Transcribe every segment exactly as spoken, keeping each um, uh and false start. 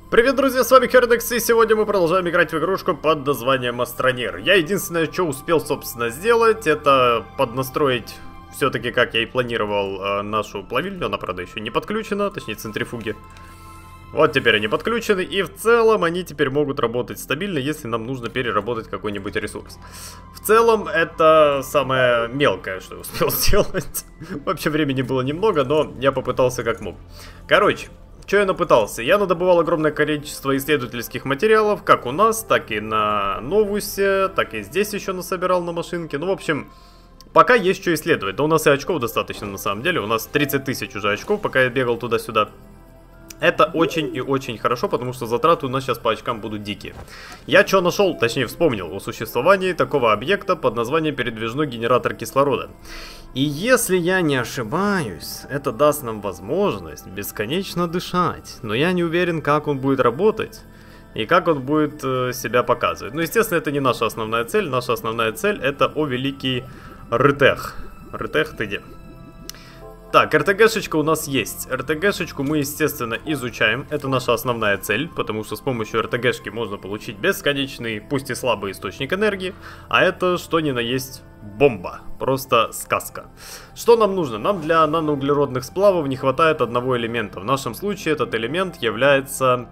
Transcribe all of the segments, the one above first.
Привет, друзья, с вами Кердекс, и сегодня мы продолжаем играть в игрушку под названием Астронир. Я единственное, что успел, собственно, сделать, это поднастроить все-таки, как я и планировал, э, нашу плавильню. Она, правда, еще не подключена, точнее, центрифуги. Вот теперь они подключены, и в целом они теперь могут работать стабильно, если нам нужно переработать какой-нибудь ресурс. В целом, это самое мелкое, что я успел сделать. Вообще, времени было немного, но я попытался как мог. Короче. Что я напытался? Я надобывал огромное количество исследовательских материалов, как у нас, так и на Новусе, так и здесь еще насобирал на машинке. Ну, в общем, пока есть что исследовать. Да у нас и очков достаточно на самом деле. У нас тридцать тысяч уже очков, пока я бегал туда-сюда. Это очень и очень хорошо, потому что затраты у нас сейчас по очкам будут дикие. Я что нашел, точнее вспомнил о существовании такого объекта под названием передвижной генератор кислорода. И если я не ошибаюсь, это даст нам возможность бесконечно дышать. Но я не уверен, как он будет работать и как он будет э, себя показывать. Ну, естественно, это не наша основная цель. Наша основная цель это, о великий Ртех. Ртех, ты где? Так, РТГшечка у нас есть. РТГшечку мы, естественно, изучаем. Это наша основная цель, потому что с помощью РТГшки можно получить бесконечный, пусть и слабый источник энергии. А это, что ни на есть, бомба. Просто сказка. Что нам нужно? Нам для наноуглеродных сплавов не хватает одного элемента. В нашем случае этот элемент является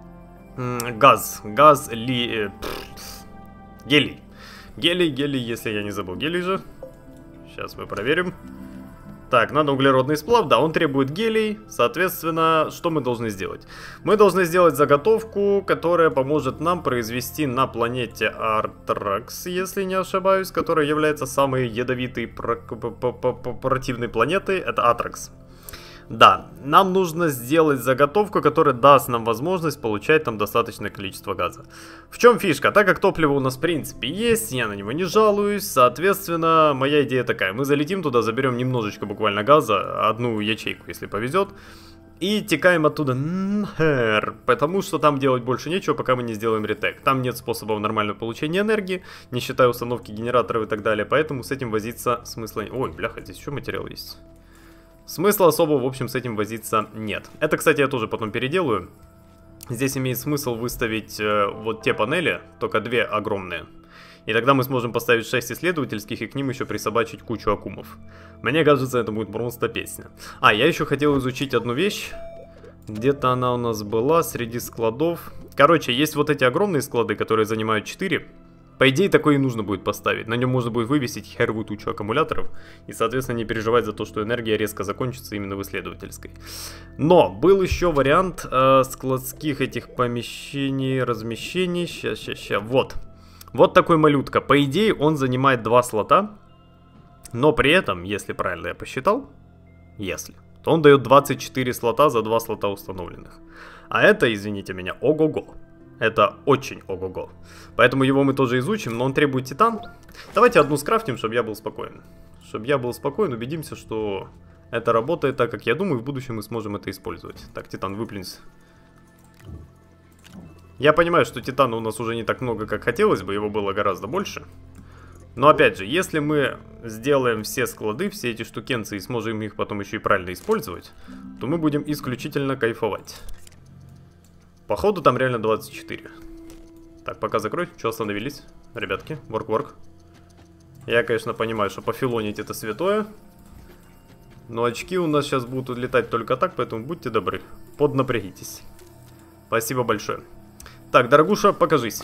газ. Газ ли... Гелий. Гелий, гелий, если я не забыл. Гелий же. Сейчас мы проверим. Так, наноуглеродный сплав, да, он требует гелий, соответственно, что мы должны сделать? Мы должны сделать заготовку, которая поможет нам произвести на планете Артракс, если не ошибаюсь, которая является самой ядовитой противной планетой, это Атракс. Да, нам нужно сделать заготовку, которая даст нам возможность получать там достаточное количество газа. В чем фишка? Так как топливо у нас в принципе есть, я на него не жалуюсь, соответственно, моя идея такая. Мы залетим туда, заберем немножечко буквально газа, одну ячейку, если повезет, и текаем оттуда нахер, потому что там делать больше нечего, пока мы не сделаем ретек. Там нет способов нормального получения энергии, не считая установки генераторов и так далее, поэтому с этим возиться смысла... Ой, бляха, здесь еще материал есть. Смысла особого, в общем, с этим возиться нет. Это, кстати, я тоже потом переделаю. Здесь имеет смысл выставить э, вот те панели, только две огромные. И тогда мы сможем поставить шесть исследовательских и к ним еще присобачить кучу аккумов. Мне кажется, это будет просто песня. А, я еще хотел изучить одну вещь. Где-то она у нас была среди складов. Короче, есть вот эти огромные склады, которые занимают четыре. По идее, такое и нужно будет поставить. На нем можно будет вывесить херовую тучу аккумуляторов. И, соответственно, не переживать за то, что энергия резко закончится именно в исследовательской. Но был еще вариант э, складских этих помещений, размещений. Сейчас, сейчас, сейчас. Вот. Вот такой малютка. По идее, он занимает два слота. Но при этом, если правильно я посчитал, если, то он дает двадцать четыре слота за два слота установленных. А это, извините меня, ого-го. Это очень ого-го. Поэтому его мы тоже изучим, но он требует титан. Давайте одну скрафтим, чтобы я был спокоен. Чтобы я был спокоен, убедимся, что это работает так, как я думаю. В будущем мы сможем это использовать. Так, титан, выплюнься. Я понимаю, что титана у нас уже не так много, как хотелось бы. Его было гораздо больше. Но опять же, если мы сделаем все склады, все эти штукенцы и сможем их потом еще и правильно использовать, то мы будем исключительно кайфовать. Походу там реально двадцать четыре. Так, пока закрой. Что остановились? Ребятки, ворк-ворк. Я, конечно, понимаю, что пофилонить это святое. Но очки у нас сейчас будут летать только так, поэтому будьте добры. Поднапрягитесь. Спасибо большое. Так, дорогуша, покажись.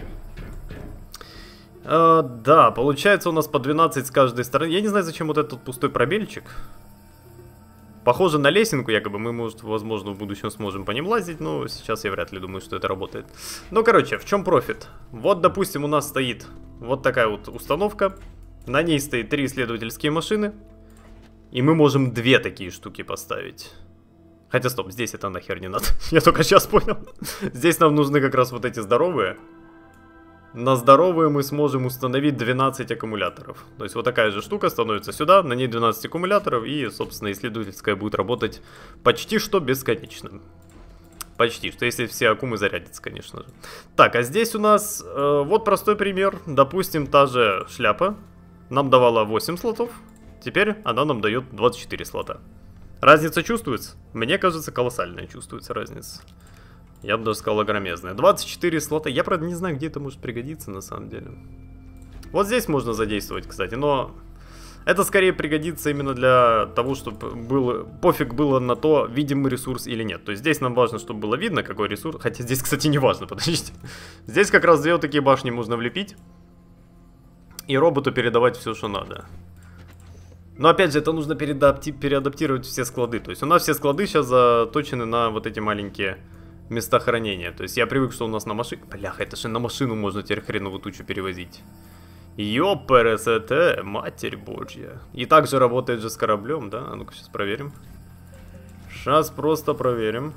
А, да, получается у нас по двенадцать с каждой стороны. Я не знаю, зачем вот этот пустой пробельчик. Похоже на лесенку, якобы мы, может, возможно, в будущем сможем по ним лазить, но сейчас я вряд ли думаю, что это работает. Ну, короче, в чем профит? Вот, допустим, у нас стоит вот такая вот установка, на ней стоит три исследовательские машины, и мы можем две такие штуки поставить. Хотя, стоп, здесь это нахер не надо, я только сейчас понял. Здесь нам нужны как раз вот эти здоровые. На здоровые мы сможем установить двенадцать аккумуляторов. То есть вот такая же штука становится сюда, на ней двенадцать аккумуляторов, и, собственно, исследовательская будет работать почти что бесконечно. Почти что, если все аккумы зарядятся, конечно же. Так, а здесь у нас э, вот простой пример. Допустим, та же шляпа нам давала восемь слотов, теперь она нам дает двадцать четыре слота. Разница чувствуется? Мне кажется, колоссальная чувствуется разница. Я бы даже сказал огромезная. двадцать четыре слота. Я, правда, не знаю, где это может пригодиться, на самом деле. Вот здесь можно задействовать, кстати, но... Это скорее пригодится именно для того, чтобы было... Пофиг было на то, видим мы ресурс или нет. То есть здесь нам важно, чтобы было видно, какой ресурс. Хотя здесь, кстати, не важно, подождите. Здесь как раз две вот такие башни можно влепить. И роботу передавать все, что надо. Но опять же, это нужно переадапти... переадаптировать все склады. То есть у нас все склады сейчас заточены на вот эти маленькие... места хранения. То есть я привык, что у нас на машине... Бляха, это же на машину можно теперь хреновую тучу перевозить. Ёпересете, матерь божья. И также работает же с кораблем, да? А ну-ка сейчас проверим. Сейчас просто проверим.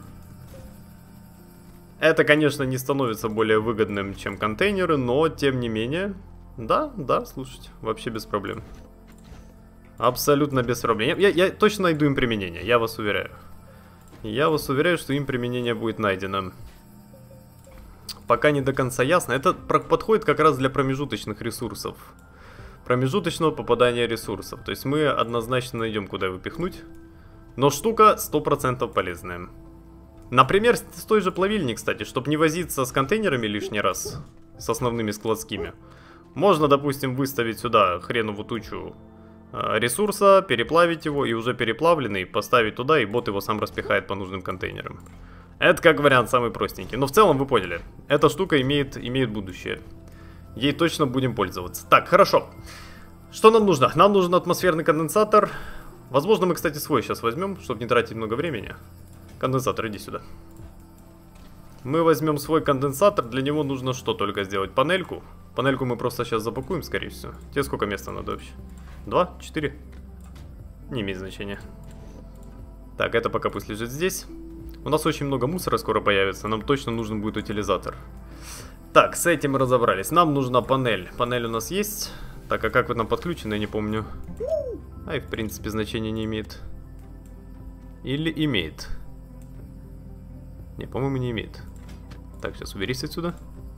Это, конечно, не становится более выгодным, чем контейнеры, но тем не менее... Да, да, слушайте, вообще без проблем. Абсолютно без проблем. Я, я, я точно найду им применение, я вас уверяю. Я вас уверяю, что им применение будет найдено. Пока не до конца ясно. Это подходит как раз для промежуточных ресурсов. Промежуточного попадания ресурсов. То есть мы однозначно найдем, куда его пихнуть. Но штука сто процентов полезная. Например, с той же плавильни, кстати, чтобы не возиться с контейнерами лишний раз. С основными складскими. Можно, допустим, выставить сюда хреновую тучу ресурса, переплавить его и уже переплавленный поставить туда, и бот его сам распихает по нужным контейнерам. Это как вариант самый простенький. Но в целом вы поняли, эта штука имеет, имеет будущее. Ей точно будем пользоваться. Так, хорошо. Что нам нужно? Нам нужен атмосферный конденсатор. Возможно, мы, кстати, свой сейчас возьмем, чтобы не тратить много времени. Конденсатор, иди сюда. Мы возьмем свой конденсатор. Для него нужно что только сделать? Панельку. Панельку мы просто сейчас запакуем, скорее всего. Тебе сколько места надо вообще? Два? Четыре? Не имеет значения. Так, это пока пусть лежит здесь. У нас очень много мусора скоро появится. Нам точно нужен будет утилизатор. Так, с этим мы разобрались. Нам нужна панель. Панель у нас есть. Так, а как вот нам подключено, я не помню. А и в принципе значения не имеет. Или имеет? Не, по-моему, не имеет. Так, сейчас уберись отсюда.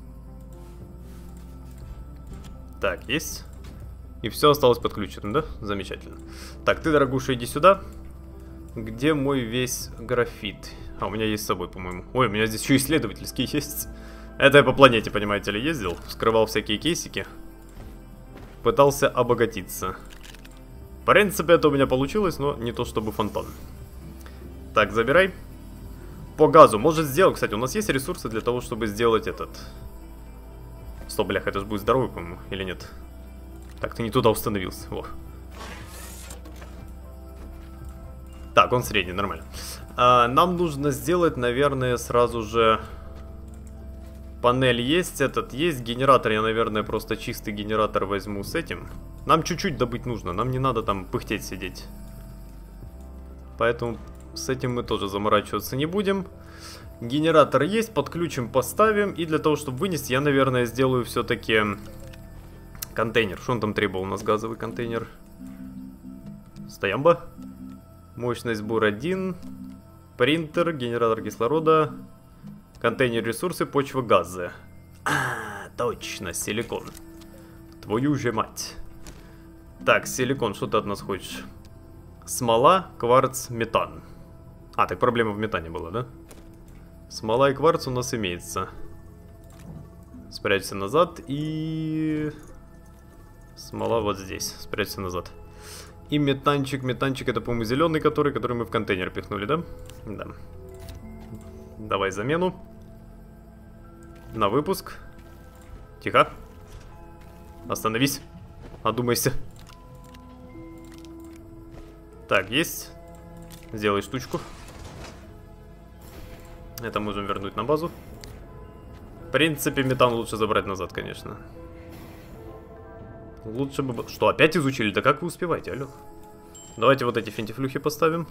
Так, есть. И все осталось подключенным, да? Замечательно. Так, ты, дорогуша, иди сюда. Где мой весь графит? А, у меня есть с собой, по-моему. Ой, у меня здесь еще исследовательские есть. Это я по планете, понимаете ли, ездил. Вскрывал всякие кейсики. Пытался обогатиться. В принципе, это у меня получилось, но не то чтобы фонтан. Так, забирай. По газу. Может сделать, кстати, у нас есть ресурсы для того, чтобы сделать этот... Стоп, блях, это же будет здоровый, по-моему, или нет? Так, ты не туда установился. Во. Так, он средний, нормально. А, нам нужно сделать, наверное, сразу же... Панель есть, этот есть. Генератор, я, наверное, просто чистый генератор возьму с этим. Нам чуть-чуть добыть нужно, нам не надо там пыхтеть сидеть. Поэтому с этим мы тоже заморачиваться не будем. Генератор есть, подключим, поставим. И для того, чтобы вынести, я, наверное, сделаю все-таки контейнер. Что он там требовал у нас? Газовый контейнер. Стоямба. Мощность бур один. Принтер, генератор кислорода. Контейнер ресурсы, почва, газы. А, точно, силикон. Твою же мать. Так, силикон, что ты от нас хочешь? Смола, кварц, метан. А, так проблема в метане была, да? Смола и кварц у нас имеется. Спрячься назад и... Смола вот здесь. Спрячься назад. И метанчик. Метанчик это, по-моему, зеленый, который, который мы в контейнер пихнули, да? Да. Давай замену. На выпуск. Тихо. Остановись. Одумайся. Так, есть. Сделай штучку. Это можем вернуть на базу. В принципе, метан лучше забрать назад, конечно. Лучше бы... Что, опять изучили? Да как вы успеваете, алё? Давайте вот эти фентифлюхи поставим.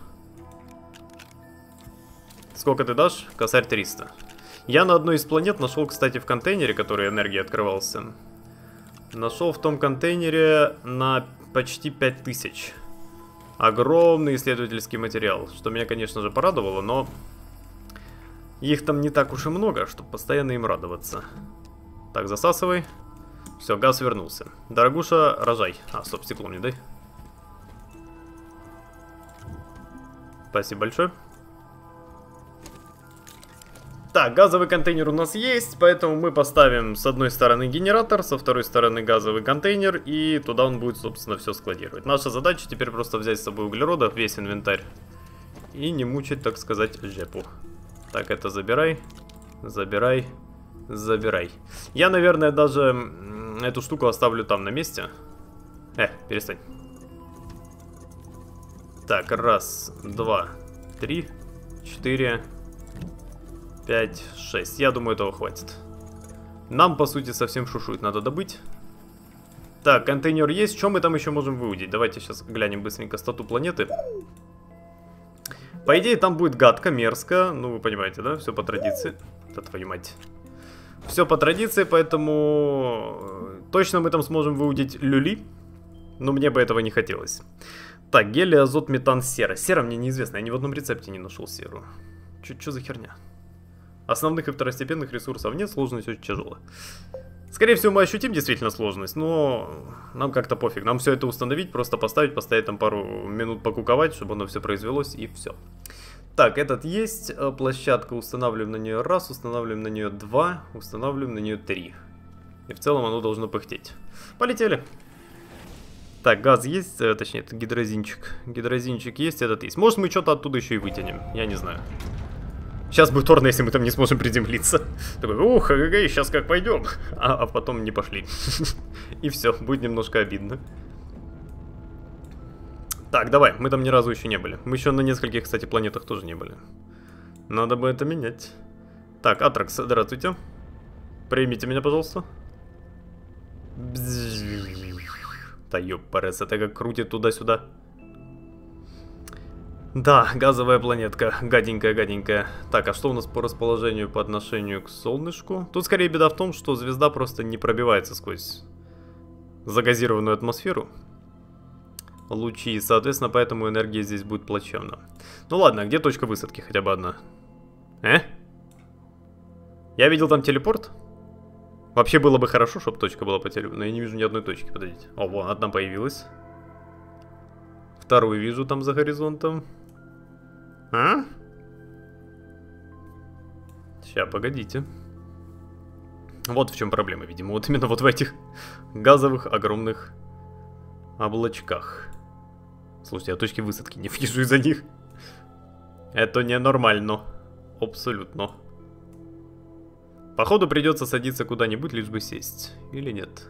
Сколько ты дашь? Косарь триста. Я на одной из планет нашел, кстати, в контейнере, который энергии открывался. Нашел в том контейнере на почти пять тысяч. Огромный исследовательский материал. Что меня, конечно же, порадовало, но... Их там не так уж и много, чтобы постоянно им радоваться. Так, засасывай. Все, газ вернулся. Дорогуша, рожай. А, стоп, стекло мне дай. Спасибо большое. Так, газовый контейнер у нас есть, поэтому мы поставим с одной стороны генератор, со второй стороны газовый контейнер, и туда он будет, собственно, все складировать. Наша задача теперь просто взять с собой углерода, весь инвентарь, и не мучить, так сказать, жепу. Так, это забирай, забирай, забирай. Я, наверное, даже эту штуку оставлю там на месте. Э, перестань. Так, раз, два, три, четыре... пять, шесть. Я думаю, этого хватит. Нам, по сути, совсем шушует надо добыть. Так, контейнер есть. Что мы там еще можем выудить? Давайте сейчас глянем быстренько стату планеты. По идее, там будет гадко, мерзко. Ну, вы понимаете, да? Все по традиции. Да твою мать. Все по традиции, поэтому... Точно мы там сможем выудить люли. Но мне бы этого не хотелось. Так, гелий, азот, метан, сера. Сера мне неизвестна. Я ни в одном рецепте не нашел серу. Что за херня? Основных и второстепенных ресурсов нет, сложность очень тяжелая. Скорее всего, мы ощутим действительно сложность, но нам как-то пофиг. Нам все это установить, просто поставить, поставить там пару минут покуковать, чтобы оно все произвелось, и все. Так, этот есть, площадка, устанавливаем на нее раз, устанавливаем на нее два, устанавливаем на нее три. И в целом оно должно пыхтеть. Полетели. Так, газ есть, точнее, это гидрозинчик. Гидрозинчик есть, этот есть. Может, мы что-то оттуда еще и вытянем, я не знаю. Сейчас будет торно, если мы там не сможем приземлиться. Такой, ух, ага, сейчас как пойдем. А, а потом не пошли. И все, будет немножко обидно. Так, давай, мы там ни разу еще не были. Мы еще на нескольких, кстати, планетах тоже не были. Надо бы это менять. Так, Атракс, здравствуйте. Примите меня, пожалуйста. Да ёпарес, это как крутит туда-сюда. Да, газовая планетка, гаденькая-гаденькая. Так, а что у нас по расположению по отношению к солнышку? Тут скорее беда в том, что звезда просто не пробивается сквозь загазированную атмосферу. Лучи, соответственно, поэтому энергия здесь будет плачевна. Ну ладно, а где точка высадки хотя бы одна? Э? Я видел там телепорт? Вообще было бы хорошо, чтобы точка была по телепорту, но я не вижу ни одной точки, подождите. О, вон, одна появилась. Вторую вижу там за горизонтом. А? Сейчас, погодите. Вот в чем проблема, видимо. Вот именно вот в этих газовых огромных облачках. Слушайте, я точки высадки не вижу из-за них. Это ненормально. Абсолютно. Походу придется садиться куда-нибудь, лишь бы сесть. Или нет?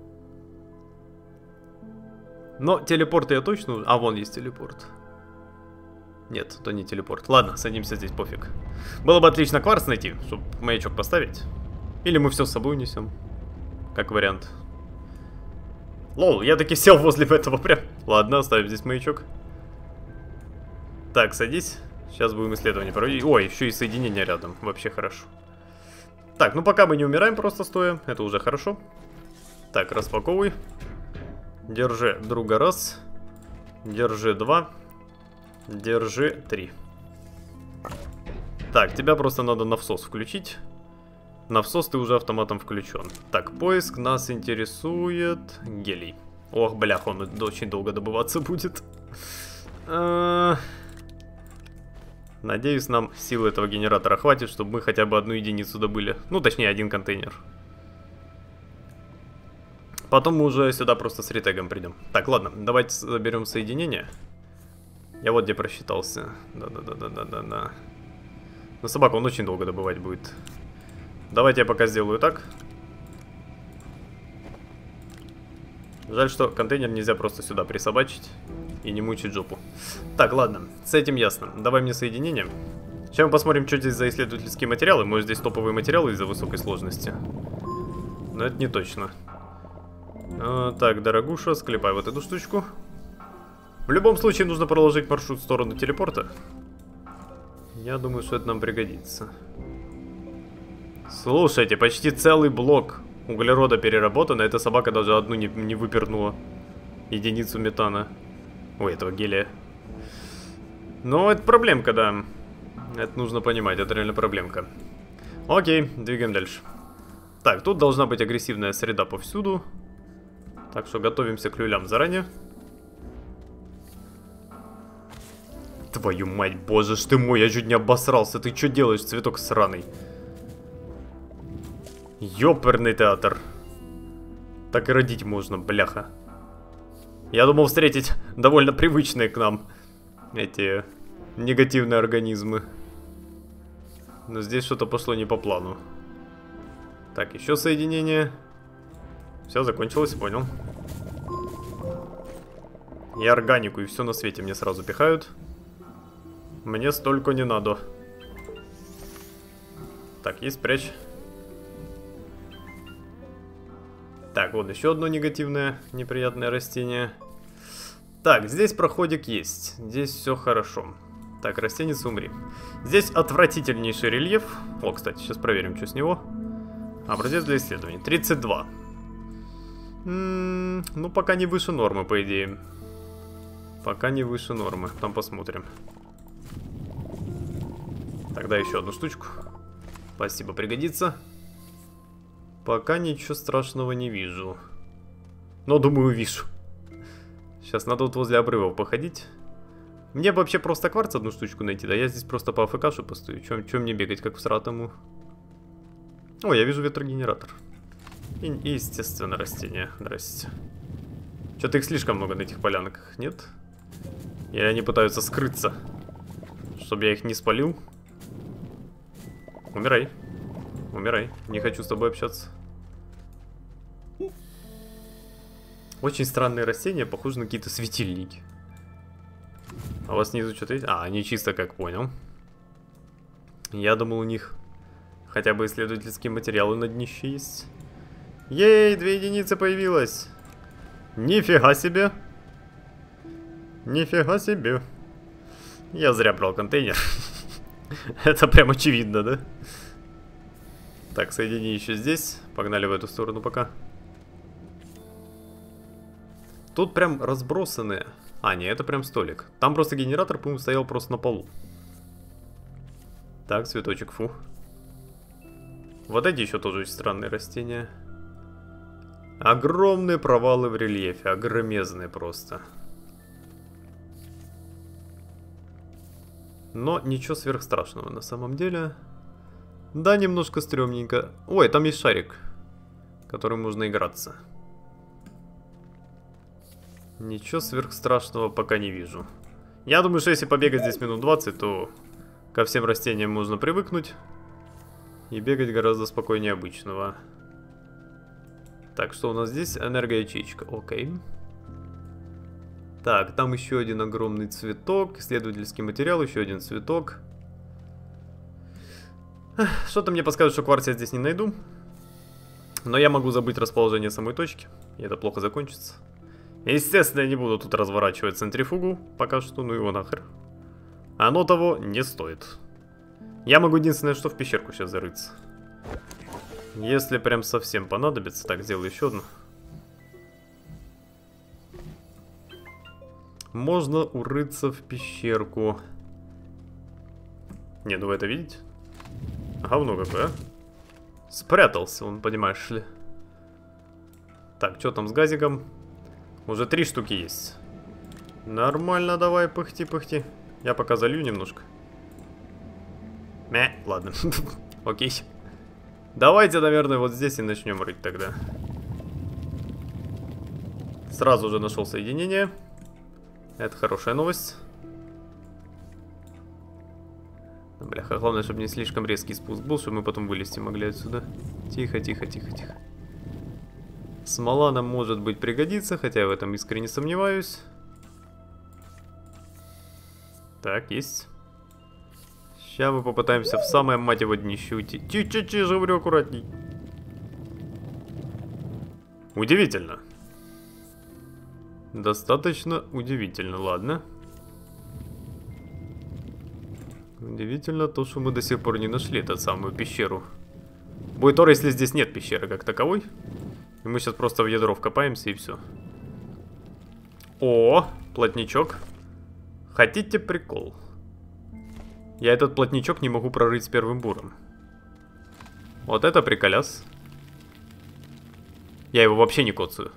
Но телепорт я точно... А, вон есть телепорт. Нет, это не телепорт. Ладно, садимся здесь, пофиг. Было бы отлично кварц найти, чтобы маячок поставить. Или мы все с собой унесем. Как вариант. Лол, я таки сел возле этого прям. Ладно, оставим здесь маячок. Так, садись. Сейчас будем исследование проводить. Ой, еще и соединение рядом. Вообще хорошо. Так, ну пока мы не умираем просто стоя. Это уже хорошо. Так, распаковывай. Держи друга раз. Держи два. Держи три. Так, тебя просто надо на всос включить. На всос ты уже автоматом включен. Так, поиск нас интересует. Гелий. Ох, блях, он очень долго добываться будет. Надеюсь, нам силы этого генератора хватит, чтобы мы хотя бы одну единицу добыли. Ну, точнее, один контейнер. Потом мы уже сюда просто с ретегом придем. Так, ладно, давайте заберем соединение. Я вот где просчитался. Да-да-да-да-да-да. Но собаку он очень долго добывать будет. Давайте я пока сделаю так. Жаль, что контейнер нельзя просто сюда присобачить и не мучить жопу. Так, ладно, с этим ясно. Давай мне соединение. Сейчас мы посмотрим, что здесь за исследовательские материалы. Может, здесь топовые материалы из-за высокой сложности. Но это не точно. А, так, дорогуша, склепай вот эту штучку. В любом случае нужно проложить маршрут в сторону телепорта. Я думаю, что это нам пригодится. Слушайте, почти целый блок углерода переработан, а эта собака даже одну не, не выпернула единицу метана. Ой, этого гелия. Но это проблемка, да. Это нужно понимать, это реально проблемка. Окей, двигаем дальше. Так, тут должна быть агрессивная среда повсюду. Так что готовимся к люлям заранее. Твою мать, боже ж ты мой, я чуть не обосрался. Ты что делаешь, цветок сраный? Ёперный театр. Так и родить можно, бляха. Я думал встретить довольно привычные к нам эти негативные организмы. Но здесь что-то пошло не по плану. Так, еще соединение. Все, закончилось, понял. И органику, и все на свете мне сразу пихают. Мне столько не надо. Так, есть, прячь. Так, вот еще одно негативное, неприятное растение. Так, здесь проходик есть. Здесь все хорошо. Так, растенец, умри. Здесь отвратительнейший рельеф. О, кстати, сейчас проверим, что с него. Образец для исследований. тридцать два. М-м, ну, пока не выше нормы, по идее. Пока не выше нормы. Там посмотрим. Тогда еще одну штучку. Спасибо, пригодится. Пока ничего страшного не вижу. Но, думаю, вижу. Сейчас надо вот возле обрывов походить. Мне бы вообще просто кварц одну штучку найти, да? Я здесь просто по АФКшу постою. Чем, чем мне бегать, как в сратому? О, я вижу ветрогенератор. И, и естественно, растения. Здрасте. Что-то их слишком много на этих полянках, нет? Или они пытаются скрыться, чтобы я их не спалил? Умирай. Умирай. Не хочу с тобой общаться. Очень странные растения, похожи на какие-то светильники. А у вас снизу что-то есть? А, они чисто как понял. Я думал, у них хотя бы исследовательские материалы на днище есть. Ей, две единицы появилось. Нифига себе. Нифига себе. Я зря брал контейнер. Это прям очевидно, да? Так, соедини еще здесь. Погнали в эту сторону пока. Тут прям разбросанные. А, не, это прям столик. Там просто генератор, по-моему, стоял просто на полу. Так, цветочек, фу. Вот эти еще тоже очень странные растения. Огромные провалы в рельефе. Огромезные просто. Но ничего сверхстрашного на самом деле. Да, немножко стрёмненько. Ой, там есть шарик, которым можно играться. Ничего сверхстрашного пока не вижу. Я думаю, что если побегать здесь минут двадцать, то ко всем растениям можно привыкнуть. И бегать гораздо спокойнее обычного. Так, что у нас здесь? Энергоячейка. Окей. Так, там еще один огромный цветок. Исследовательский материал, еще один цветок. Что-то мне подсказывает, что кварц я здесь не найду. Но я могу забыть расположение самой точки. И это плохо закончится. Естественно, я не буду тут разворачивать центрифугу. Пока что, ну его нахер. Оно того не стоит. Я могу единственное, что в пещерку сейчас зарыться. Если прям совсем понадобится. Так, сделаю еще одну. Можно урыться в пещерку. Не, ну вы это видите? Говно какое, а? Спрятался он, понимаешь ли. Так, что там с газиком? Уже три штуки есть. Нормально, давай, пыхти-пыхти. Я пока залью немножко. Мя, ладно. Окей. Давайте, наверное, вот здесь и начнем рыть тогда. Сразу же нашел соединение. Это хорошая новость. Бляха, главное, чтобы не слишком резкий спуск был, чтобы мы потом вылезти могли отсюда. Тихо, тихо, тихо, тихо. Смола нам, может быть, пригодится, хотя я в этом искренне сомневаюсь. Так, есть. Сейчас мы попытаемся в самое, мать его, днище уйти. Чи-чи-чи, говорю, аккуратней. Удивительно. Достаточно удивительно, ладно. Удивительно то, что мы до сих пор не нашли эту самую пещеру. Будет ор, если здесь нет пещеры как таковой. И мы сейчас просто в ядро вкопаемся и все. О, плотничок. Хотите прикол? Я этот плотничок не могу прорыть с первым буром. Вот это приколяс. Я его вообще не коцаю.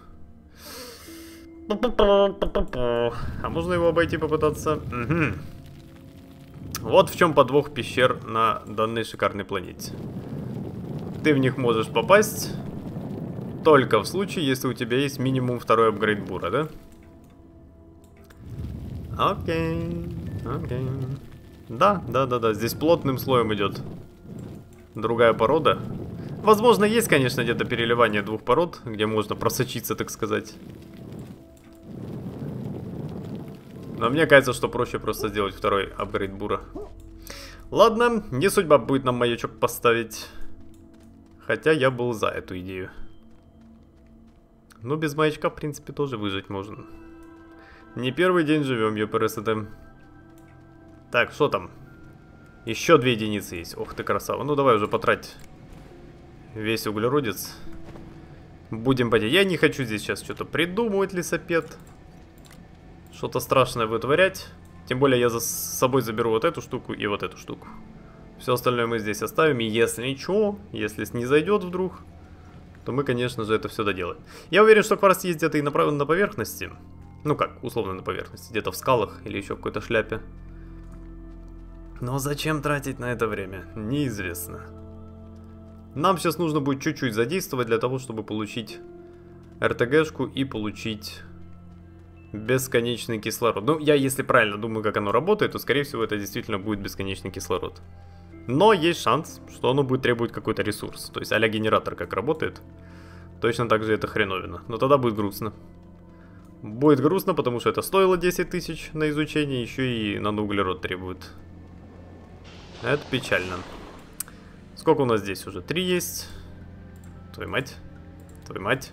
А можно его обойти попытаться? Угу. Вот в чем подвох пещер на данной шикарной планете. Ты в них можешь попасть только в случае, если у тебя есть минимум второй апгрейд бура, да? Окей, окей. Да, да, да, да, здесь плотным слоем идет другая порода. Возможно, есть, конечно, где-то переливание двух пород, где можно просочиться, так сказать. Но мне кажется, что проще просто сделать второй апгрейд бура. Ладно, не судьба будет нам маячок поставить. Хотя я был за эту идею. Ну, без маячка, в принципе, тоже выжить можно. Не первый день живем, ЕПРСТ. Так, что там? Еще две единицы есть. Ох ты, красава. Ну, давай уже потрать весь углеродец. Будем потеть. Я не хочу здесь сейчас что-то придумывать, лесопед. Что-то страшное вытворять. Тем более я за собой заберу вот эту штуку и вот эту штуку. Все остальное мы здесь оставим. И если что, если не зайдет вдруг, то мы, конечно же, это все доделаем. Я уверен, что кварц есть где-то и направлен на поверхности. Ну как, условно на поверхности. Где-то в скалах или еще в какой-то шляпе. Но зачем тратить на это время? Неизвестно. Нам сейчас нужно будет чуть-чуть задействовать для того, чтобы получить эр тэ гэ-шку и получить бесконечный кислород. Ну, я, если правильно думаю, как оно работает, то, скорее всего, это действительно будет бесконечный кислород. Но есть шанс, что оно будет требовать какой-то ресурс. То есть а-ля генератор как работает. Точно так же это хреновина. Но тогда будет грустно. Будет грустно, потому что это стоило десять тысяч на изучение, еще и наноуглерод требует. Это печально. Сколько у нас здесь уже? Три есть. Твою мать. Твою мать.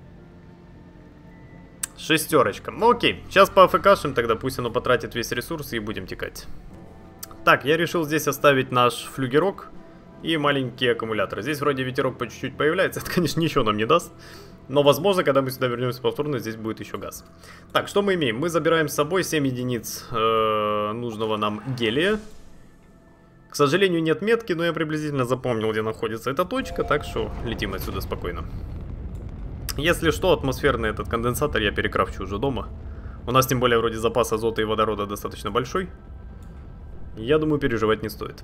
Шестерочка. Ну окей, сейчас по АФКшим, тогда пусть оно потратит весь ресурс и будем текать. Так, я решил здесь оставить наш флюгерок и маленькие аккумуляторы. Здесь вроде ветерок по чуть-чуть появляется. Это, конечно, ничего нам не даст. Но, возможно, когда мы сюда вернемся повторно, здесь будет еще газ. Так, что мы имеем? Мы забираем с собой семь единиц э, нужного нам гелия. К сожалению, нет метки, но я приблизительно запомнил, где находится эта точка, так что летим отсюда спокойно. Если что, атмосферный этот конденсатор я перекрафчу уже дома. У нас, тем более, вроде запас азота и водорода достаточно большой. Я думаю, переживать не стоит.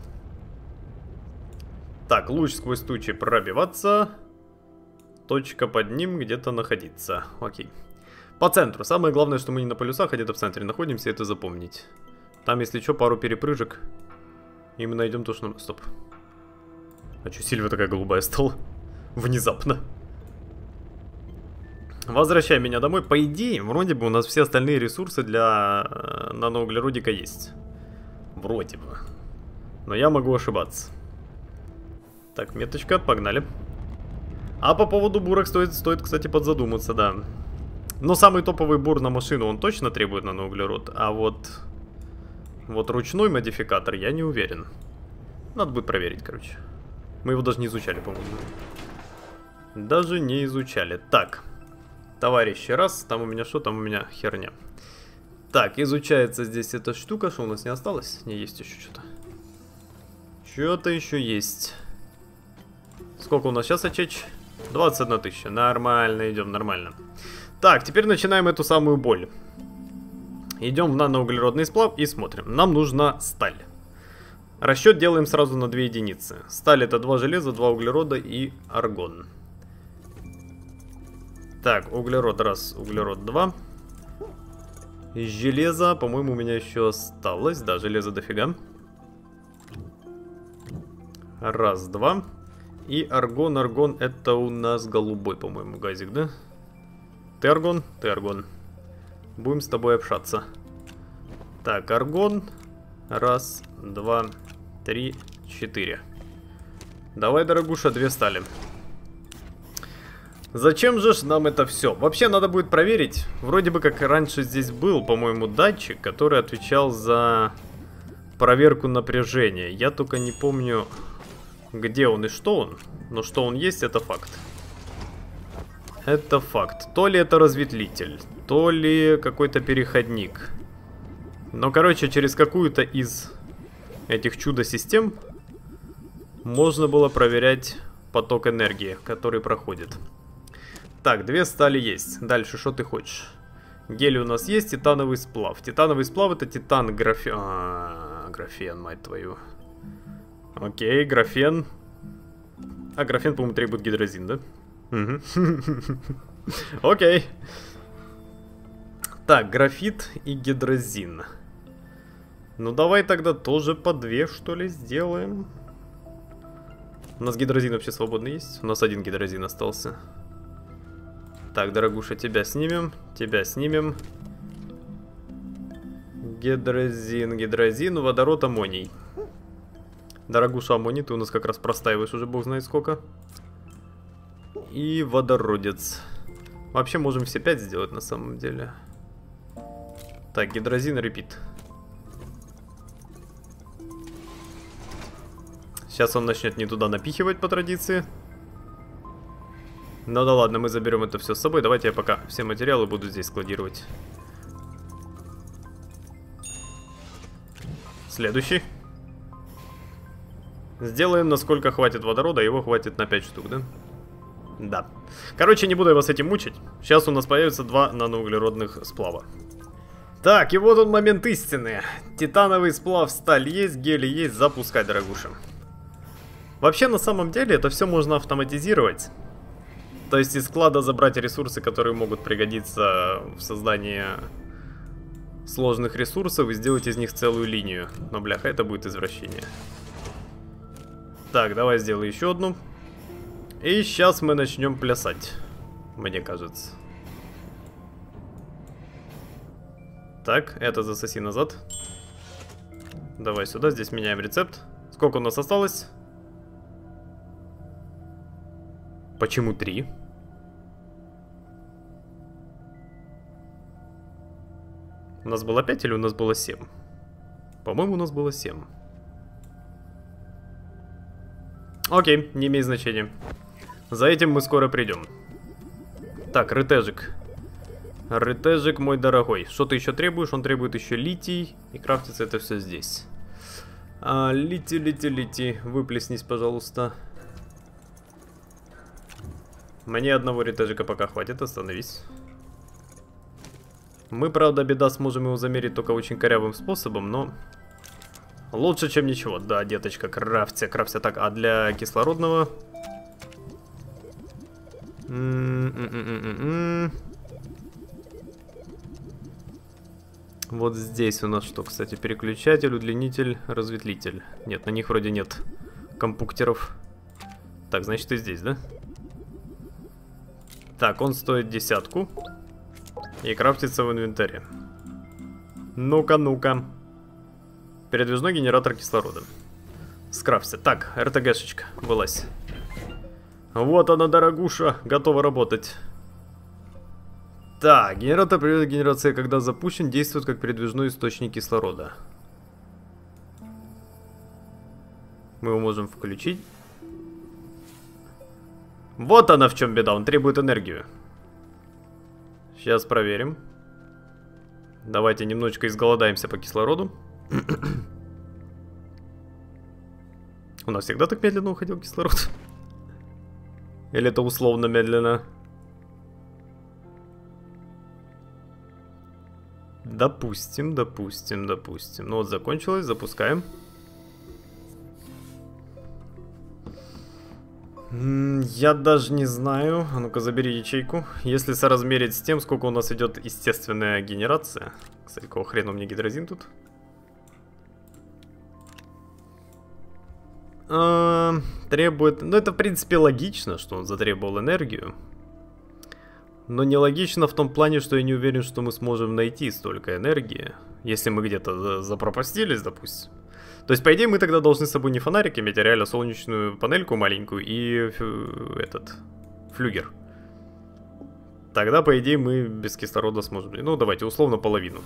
Так, луч сквозь тучи пробиваться. Точка под ним где-то находиться. Окей. По центру. Самое главное, что мы не на полюсах, а где-то в центре находимся, это запомнить. Там, если что, пару перепрыжек. И мы найдем то, что... Стоп. А что, Сильва такая голубая стала? Внезапно. Возвращай меня домой. По идее, вроде бы у нас все остальные ресурсы для наноуглеродика есть. Вроде бы. Но я могу ошибаться. Так, меточка, погнали. А по поводу бурок стоит, стоит, кстати, подзадуматься, да. Но самый топовый бур на машину, он точно требует наноуглерод. А вот... Вот ручной модификатор, я не уверен. Надо будет проверить, короче. Мы его даже не изучали, по-моему. Даже не изучали. Так. Товарищи, раз. Там у меня что? Там у меня херня. Так, изучается здесь эта штука. Что у нас не осталось? Не, есть еще что-то. Что-то еще есть. Сколько у нас сейчас очеч? двадцать одна тысяча. Нормально, идем, нормально. Так, теперь начинаем эту самую боль. Идем в наноуглеродный сплав и смотрим. Нам нужна сталь. Расчет делаем сразу на две единицы. Сталь это два железа, два углерода и аргон. Так, углерод раз, углерод два. Железо, по-моему, у меня еще осталось. Да, железо дофига. Раз, два. И аргон, аргон это у нас голубой, по-моему, газик, да? Ты аргон, ты аргон. Будем с тобой общаться. Так, аргон. Раз, два, три, четыре. Давай, дорогуша, две стали. Зачем же ж нам это все? Вообще надо будет проверить. Вроде бы как раньше здесь был, по-моему, датчик, который отвечал за проверку напряжения. Я только не помню, где он и что он. Но что он есть, это факт. Это факт. То ли это разветвитель, то ли какой-то переходник. Но, короче, через какую-то из этих чудо-систем можно было проверять поток энергии, который проходит. Так, две стали есть. Дальше, что ты хочешь? Гелий у нас есть, титановый сплав. Титановый сплав это титан, графен... А, графен, мать твою. Окей, графен. А графен, по-моему, требует гидрозин, да? Угу. Окей. Так, графит и гидрозин. Ну давай тогда тоже по две, что ли, сделаем. У нас гидрозин вообще свободный есть? У нас один гидрозин остался. Так, дорогуша, тебя снимем. Тебя снимем. Гидрозин, гидрозин, водород, аммоний. Дорогуша, аммоний, ты у нас как раз простаиваешь уже бог знает сколько. И водородец. Вообще можем все пять сделать на самом деле. Так, гидрозин, репит. Сейчас он начнет не туда напихивать по традиции. Ну да ладно, мы заберем это все с собой. Давайте я пока все материалы буду здесь складировать. Следующий. Сделаем, насколько хватит водорода. Его хватит на пять штук, да? Да. Короче, не буду я вас этим мучить. Сейчас у нас появится два наноуглеродных сплава. Так, и вот он момент истины. Титановый сплав, сталь есть, гели есть. Запускай, дорогуша. Вообще, на самом деле, это все можно автоматизировать. То есть из склада забрать ресурсы, которые могут пригодиться в создании сложных ресурсов, и сделать из них целую линию. Но, бляха, это будет извращение. Так, давай сделаю еще одну. И сейчас мы начнем плясать, мне кажется. Так, это засоси назад. Давай сюда, здесь меняем рецепт. Сколько у нас осталось? Почему три? У нас было пять или у нас было семь? По-моему, у нас было семь. Окей, не имеет значения. За этим мы скоро придем. Так, рытежик. Рытежик, мой дорогой. Что ты еще требуешь? Он требует еще литий. И крафтится это все здесь. А, литий, литий, литий. Выплеснись, пожалуйста. Мне одного рытежика пока хватит, остановись. Мы, правда, беда, сможем его замерить только очень корявым способом, но лучше, чем ничего. Да, деточка, крафтся, крафтся. Так, а для кислородного... М-м-м-м-м-м. Вот здесь у нас что, кстати, переключатель, удлинитель, разветвитель. Нет, на них вроде нет компуктеров. Так, значит, и здесь, да? Так, он стоит десятку. И крафтится в инвентаре. Ну-ка, ну-ка. Передвижной генератор кислорода. Скрафтится. Так, эр тэ гэ-шечка, вылазь. Вот она, дорогуша, готова работать. Так, генератор при генерации, когда запущен, действует как передвижной источник кислорода. Мы его можем включить. Вот она в чем беда, он требует энергию. Сейчас проверим. Давайте немножечко изголодаемся по кислороду. У нас всегда так медленно уходил кислород? Или это условно медленно? Допустим, допустим, допустим. Ну вот закончилось, запускаем. Я даже не знаю. А ну-ка, забери ячейку. Если соразмерить с тем, сколько у нас идет естественная генерация. Кстати, какого хрена у меня гидрозин тут? А, требует... Ну, это, в принципе, логично, что он затребовал энергию. Но нелогично в том плане, что я не уверен, что мы сможем найти столько энергии. Если мы где-то запропастились, допустим. То есть, по идее, мы тогда должны с собой не фонарик иметь, а реально солнечную панельку маленькую и этот флюгер. Тогда, по идее, мы без кислорода сможем... Ну, давайте, условно, половину.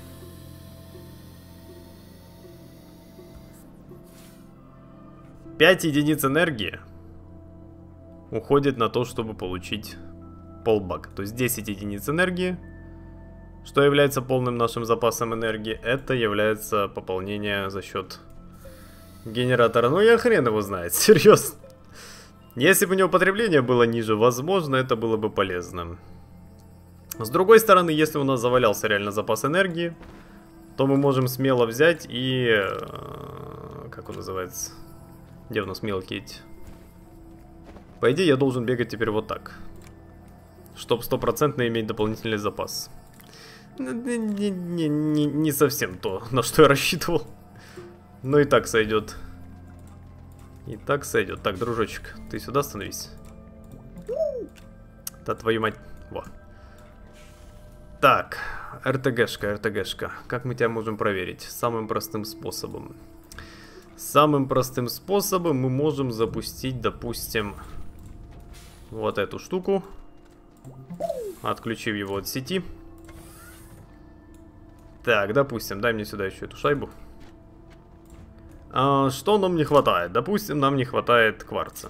пять единиц энергии уходит на то, чтобы получить полбака. То есть десять единиц энергии, что является полным нашим запасом энергии, это является пополнение за счет генератора. Ну я хрен его знает, серьезно. Если бы у него потребление было ниже, возможно, это было бы полезно. С другой стороны, если у нас завалялся реально запас энергии, то мы можем смело взять и... Как он называется? Где у нас мелкие эти? По идее, я должен бегать теперь вот так. Чтоб стопроцентно иметь дополнительный запас. Не, не, не, не, не совсем то, на что я рассчитывал. Но и так сойдет. И так сойдет. Так, дружочек, ты сюда становись. Да твою мать. Во. Так, РТГшка, РТГшка. Как мы тебя можем проверить? Самым простым способом. Самым простым способом мы можем запустить, допустим, вот эту штуку, отключив его от сети. Так, допустим, дай мне сюда еще эту шайбу. А, что нам не хватает? Допустим, нам не хватает кварца.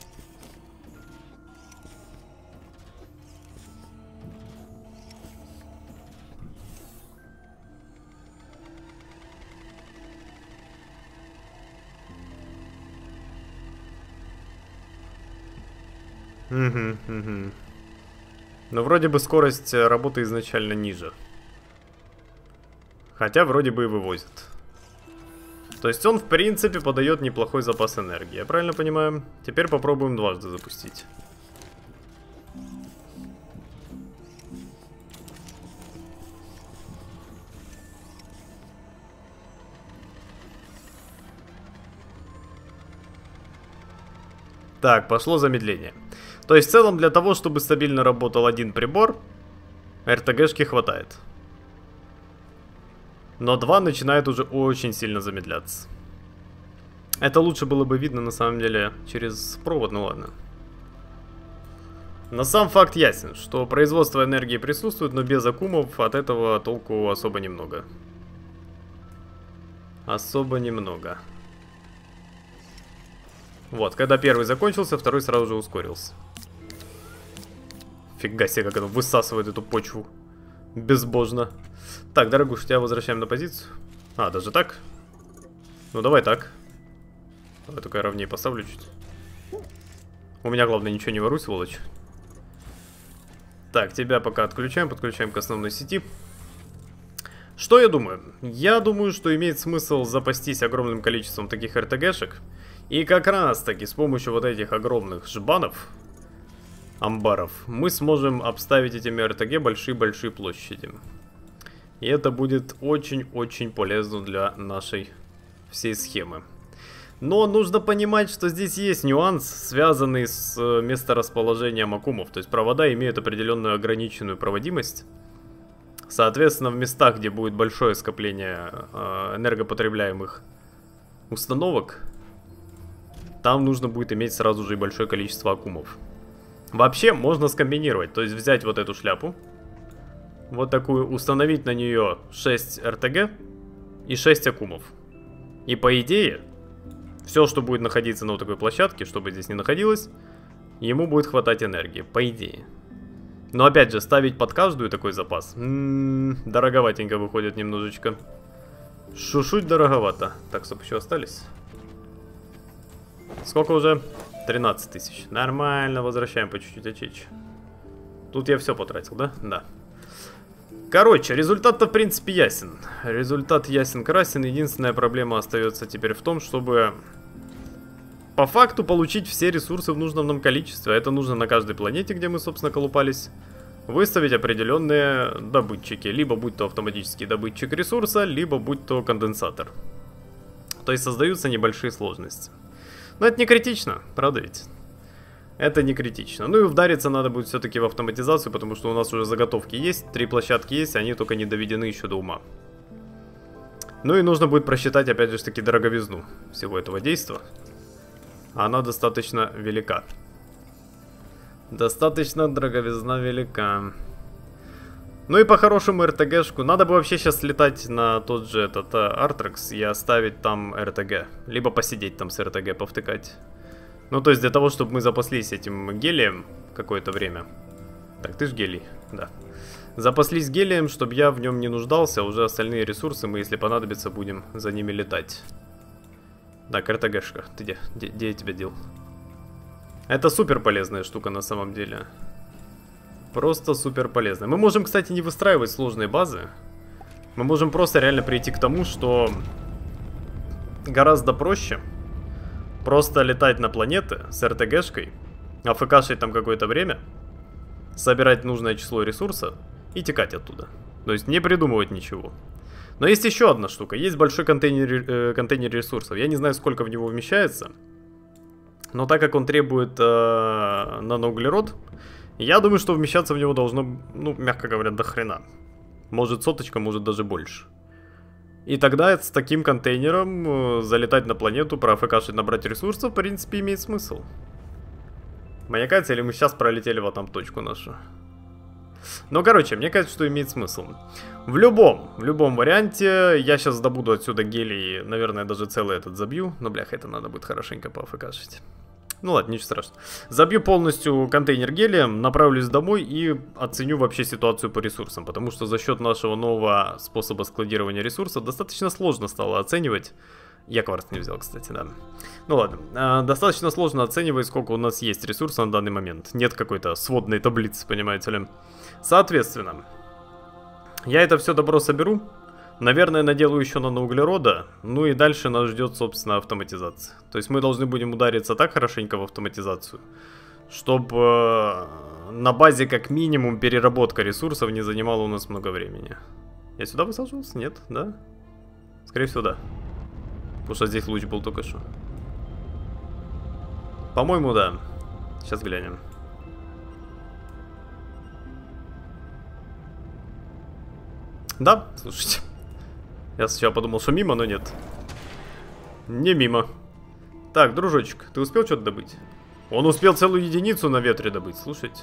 Угу, угу. Но вроде бы скорость работы изначально ниже. Хотя вроде бы и вывозит. То есть он в принципе подает неплохой запас энергии. Я правильно понимаю? Теперь попробуем дважды запустить. Так, пошло замедление. То есть в целом для того, чтобы стабильно работал один прибор, РТГшки хватает. Но два начинает уже очень сильно замедляться. Это лучше было бы видно на самом деле через провод, ну ладно. Но сам факт ясен, что производство энергии присутствует, но без аккумов от этого толку особо немного. Особо немного. Вот, когда первый закончился, второй сразу же ускорился. Фига себе, как это высасывает эту почву. Безбожно. Так, дорогуш, тебя возвращаем на позицию. А, даже так? Ну, давай так. Давай только я ровнее поставлю чуть. У меня, главное, ничего не воруй, сволочь. Так, тебя пока отключаем, подключаем к основной сети. Что я думаю? Я думаю, что имеет смысл запастись огромным количеством таких РТГшек. И как раз таки с помощью вот этих огромных жбанов, амбаров, мы сможем обставить этими РТГ большие-большие площади. И это будет очень-очень полезно для нашей всей схемы. Но нужно понимать, что здесь есть нюанс, связанный с месторасположением аккумов. То есть провода имеют определенную ограниченную проводимость. Соответственно, в местах, где будет большое скопление энергопотребляемых установок, там нужно будет иметь сразу же и большое количество аккумов. Вообще можно скомбинировать, то есть взять вот эту шляпу, вот такую, установить на нее шесть РТГ и шесть аккумов. И по идее, все, что будет находиться на вот такой площадке, что бы здесь ни находилось, ему будет хватать энергии, по идее. Но опять же, ставить под каждую такой запас, м-м, дороговатенько выходит немножечко. Шушуть дороговато. Так, стоп, еще остались. Сколько уже? тринадцать тысяч. Нормально, возвращаем по чуть-чуть очечь. Тут я все потратил, да? Да. Короче, результат-то в принципе ясен. Результат ясен-красен. Единственная проблема остается теперь в том, чтобы по факту получить все ресурсы в нужном нам количестве. А это нужно на каждой планете, где мы, собственно, колупались, выставить определенные добытчики. Либо будь то автоматический добытчик ресурса, либо будь то конденсатор. То есть создаются небольшие сложности. Но это не критично, правда ведь? Это не критично. Ну и вдариться надо будет все-таки в автоматизацию, потому что у нас уже заготовки есть, три площадки есть, они только не доведены еще до ума. Ну и нужно будет просчитать, опять же, таки дороговизну всего этого действа. Она достаточно велика. Достаточно дороговизна велика. Ну и по-хорошему РТГшку. Надо бы вообще сейчас слетать на тот же этот Артрекс и оставить там РТГ. Либо посидеть там с РТГ, повтыкать. Ну то есть для того, чтобы мы запаслись этим гелием какое-то время. Так, ты ж гелий, да. Запаслись гелием, чтобы я в нем не нуждался. Уже остальные ресурсы мы, если понадобится, будем за ними летать. Так, РТГшка, ты где? Где, где я тебя дел? Это супер полезная штука на самом деле. Просто супер полезно. Мы можем, кстати, не выстраивать сложные базы. Мы можем просто реально прийти к тому, что гораздо проще просто летать на планеты с РТГшкой АФКшить там какое-то время, собирать нужное число ресурса и текать оттуда. То есть не придумывать ничего. Но есть еще одна штука. Есть большой контейнер, э, контейнер ресурсов. Я не знаю, сколько в него вмещается. Но так как он требует э, наноуглерод, я думаю, что вмещаться в него должно, ну, мягко говоря, до хрена. Может соточка, может даже больше. И тогда с таким контейнером э, залетать на планету, проафкашить, набрать ресурсов, в принципе, имеет смысл. Моя кажется, или мы сейчас пролетели в этом точку нашу? Ну, короче, мне кажется, что имеет смысл. В любом, в любом варианте, я сейчас добуду отсюда гелий, наверное, даже целый этот забью. Но, бляха, это надо будет хорошенько поафкашить. Ну ладно, ничего страшного. Забью полностью контейнер гелием, направлюсь домой и оценю вообще ситуацию по ресурсам. Потому что за счет нашего нового способа складирования ресурсов достаточно сложно стало оценивать. Я кварц не взял, кстати, да. Ну ладно, а, достаточно сложно оценивать, сколько у нас есть ресурсов на данный момент. Нет какой-то сводной таблицы, понимаете ли. Соответственно, я это все добро соберу. Наверное, наделаю еще наноуглерода. Ну и дальше нас ждет, собственно, автоматизация. То есть мы должны будем удариться так хорошенько в автоматизацию, чтобы э, на базе как минимум переработка ресурсов не занимала у нас много времени. Я сюда высаживался? Нет? Да? Скорее всего, да. Потому что здесь луч был только что. По-моему, да. Сейчас глянем. Да, слушайте. Я сначала подумал, что мимо, но нет. Не мимо. Так, дружочек, ты успел что-то добыть? Он успел целую единицу на ветре добыть, слушайте.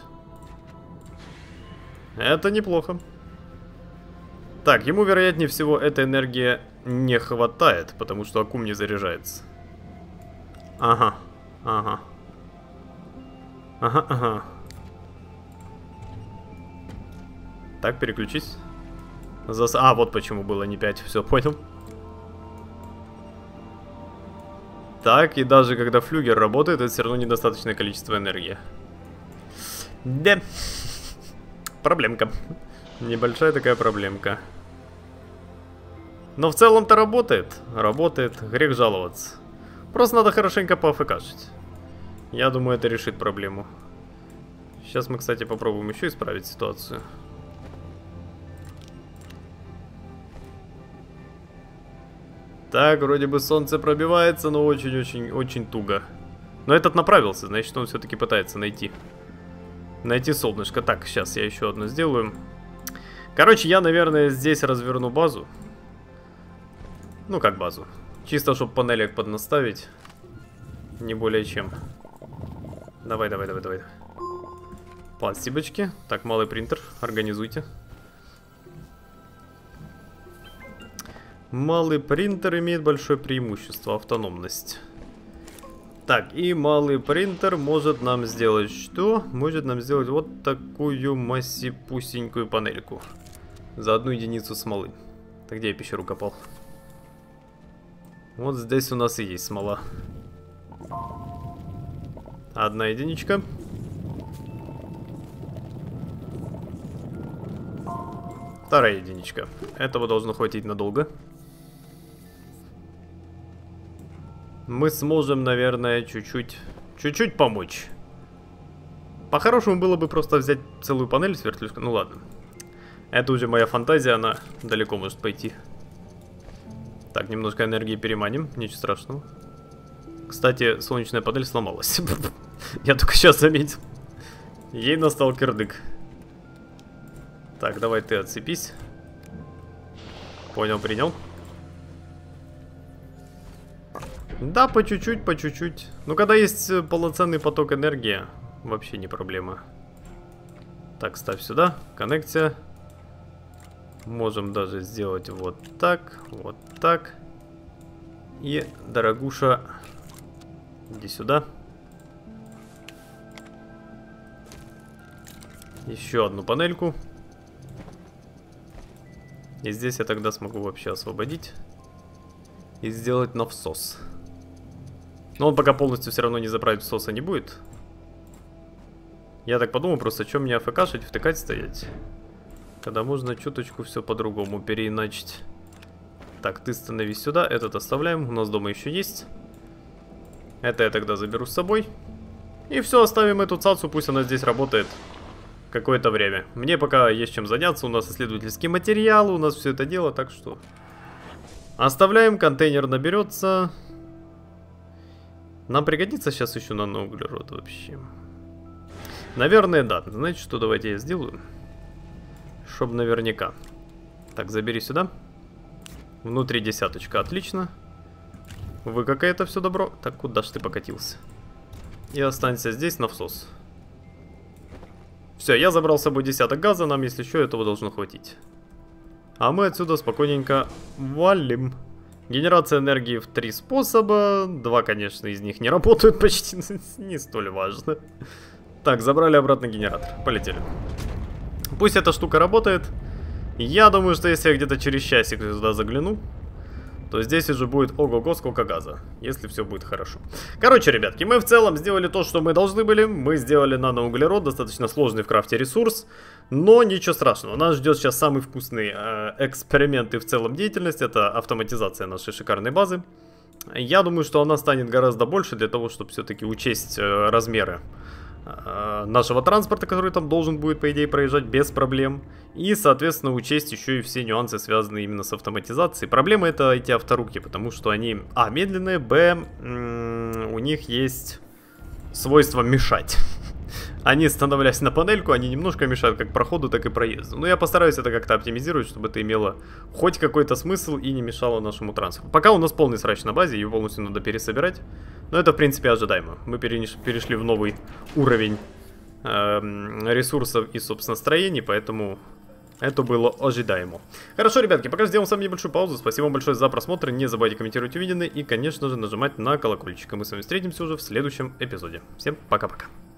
Это неплохо. Так, ему, вероятнее всего, этой энергии не хватает, потому что аккум не заряжается. Ага, ага. Ага, ага. Так, переключись. Зас... А, вот почему было не пять, все, понял. Так, и даже когда флюгер работает, это все равно недостаточное количество энергии. Да. Проблемка. Небольшая такая проблемка. Но в целом-то работает. Работает, грех жаловаться. Просто надо хорошенько поафкашить. Я думаю, это решит проблему. Сейчас мы, кстати, попробуем еще исправить ситуацию. Так, вроде бы солнце пробивается, но очень-очень-очень туго. Но этот направился, значит, он все-таки пытается найти. Найти солнышко. Так, сейчас я еще одно сделаю. Короче, я, наверное, здесь разверну базу. Ну, как базу. Чисто, чтобы панелек поднаставить. Не более чем. Давай, давай, давай, давай. Пластибочки. Так, малый принтер, организуйте. Малый принтер имеет большое преимущество, автономность. Так, и малый принтер может нам сделать что? Может нам сделать вот такую массипусенькую панельку. За одну единицу смолы. Так, где я пещеру копал? Вот здесь у нас и есть смола. Одна единичка. Вторая единичка. Этого должно хватить надолго. Мы сможем, наверное, чуть-чуть, чуть-чуть помочь. По-хорошему было бы просто взять целую панель с вертлюжкой. Ну ладно. Это уже моя фантазия, она далеко может пойти. Так, немножко энергии переманим, ничего страшного. Кстати, солнечная панель сломалась. Я только сейчас заметил. Ей настал кирдык. Так, давай ты отцепись. Понял, принял. Да, по чуть-чуть, по чуть-чуть. Ну, когда есть полноценный поток энергии, вообще не проблема. Так, ставь сюда, коннекция. Можем даже сделать вот так, вот так. И, дорогуша, иди сюда. Еще одну панельку. И здесь я тогда смогу вообще освободить. И сделать навсос. Но он пока полностью все равно не заправить всоса не будет. Я так подумал просто, что мне АФКшить, втыкать стоять. Когда можно чуточку все по-другому переиначить. Так, ты становись сюда, этот оставляем. У нас дома еще есть. Это я тогда заберу с собой. И все, оставим эту цацу, пусть она здесь работает какое-то время. Мне пока есть чем заняться, у нас исследовательский материал, у нас все это дело, так что... Оставляем, контейнер наберется. Нам пригодится сейчас еще наноуглерод вообще. Наверное, да. Знаете что, давайте я сделаю. Чтоб наверняка. Так, забери сюда. Внутри десяточка, отлично. Вы какое-то все добро. Так, куда ж ты покатился? И останься здесь на всос. Все, я забрал с собой десяток газа, нам, если еще, этого должно хватить. А мы отсюда спокойненько валим. Генерация энергии в три способа. Два, конечно, из них не работают почти, не столь важно. Так, забрали обратно генератор. Полетели. Пусть эта штука работает. Я думаю, что если я где-то через часик сюда загляну, то здесь уже будет ого-го сколько газа, если все будет хорошо. Короче, ребятки, мы в целом сделали то, что мы должны были. Мы сделали наноуглерод, достаточно сложный в крафте ресурс. Но ничего страшного, нас ждет сейчас самый вкусный э, эксперимент и в целом деятельность. Это автоматизация нашей шикарной базы. Я думаю, что она станет гораздо больше для того, чтобы все-таки учесть э, размеры э, нашего транспорта, который там должен будет, по идее, проезжать без проблем. И, соответственно, учесть еще и все нюансы, связанные именно с автоматизацией. Проблема это эти авторуки, потому что они, а, медленные, б, у них есть свойство мешать. Они, становлясь на панельку, они немножко мешают как проходу, так и проезду. Но я постараюсь это как-то оптимизировать, чтобы это имело хоть какой-то смысл и не мешало нашему транспорту. Пока у нас полный срач на базе, ее полностью надо пересобирать. Но это, в принципе, ожидаемо. Мы перешли в новый уровень э, ресурсов и, собственно, строений, поэтому это было ожидаемо. Хорошо, ребятки, пока сделаем с вами небольшую паузу. Спасибо вам большое за просмотр. Не забывайте комментировать увиденное и, конечно же, нажимать на колокольчик. И мы с вами встретимся уже в следующем эпизоде. Всем пока-пока.